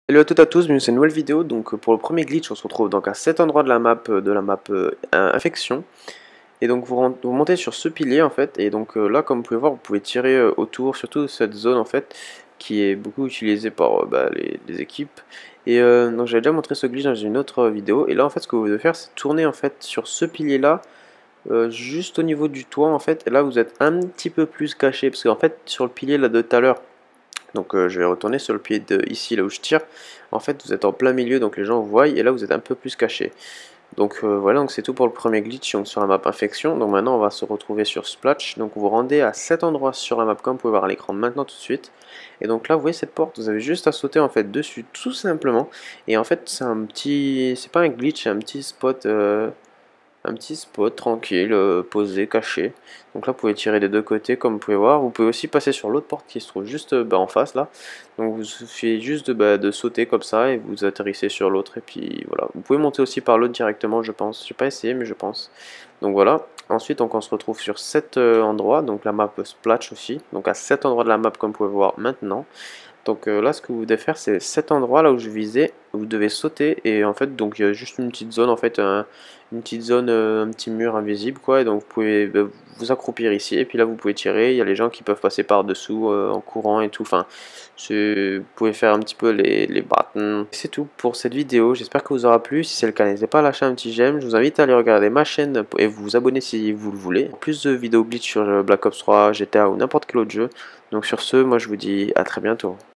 Hello à toutes et à tous, bienvenue sur une nouvelle vidéo. Donc pour le premier glitch, on se retrouve donc à cet endroit de la map infection. Et donc vous montez sur ce pilier en fait. Et donc là, comme vous pouvez voir, vous pouvez tirer autour, surtout cette zone en fait, qui est beaucoup utilisée par les équipes. Et donc j'avais déjà montré ce glitch dans une autre vidéo. Et là en fait, ce que vous devez faire, c'est tourner en fait sur ce pilier là, juste au niveau du toit en fait. Et là, vous êtes un petit peu plus caché, parce qu'en fait, sur le pilier là de tout à l'heure. Donc je vais retourner sur le pied de ici là où je tire. En fait vous êtes en plein milieu, donc les gens vous voient, et là vous êtes un peu plus caché. Donc voilà, donc c'est tout pour le premier glitch donc, sur la map infection. Donc maintenant on va se retrouver sur Splash. Donc vous vous rendez à cet endroit sur la map comme vous pouvez voir à l'écran maintenant tout de suite. Et donc là vous voyez cette porte, vous avez juste à sauter en fait dessus tout simplement. Et en fait c'est un petit, c'est pas un glitch, c'est un petit spot tranquille, posé, caché. Donc là, vous pouvez tirer des deux côtés, comme vous pouvez voir. Vous pouvez aussi passer sur l'autre porte qui se trouve juste en face là. Donc vous suffit juste de sauter comme ça et vous atterrissez sur l'autre. Et puis voilà. Vous pouvez monter aussi par l'autre directement, je pense. J'ai pas essayé, mais je pense. Donc voilà. Ensuite, donc, on se retrouve sur cet endroit. Donc la map Splash aussi. Donc à cet endroit de la map, comme vous pouvez voir maintenant. Donc là, ce que vous devez faire, c'est cet endroit là où je visais, vous devez sauter, et en fait, donc il y a juste une petite zone, en fait, une petite zone, un petit mur invisible, quoi, et donc vous pouvez vous accroupir ici, et puis là, vous pouvez tirer, il y a les gens qui peuvent passer par-dessous en courant et tout, enfin, vous pouvez faire un petit peu les buttons. C'est tout pour cette vidéo, j'espère que vous aura plu. Si c'est le cas, n'hésitez pas à lâcher un petit j'aime, je vous invite à aller regarder ma chaîne et vous abonner si vous le voulez. Plus de vidéos glitch sur Black Ops 3, GTA ou n'importe quel autre jeu. Donc sur ce, moi je vous dis à très bientôt.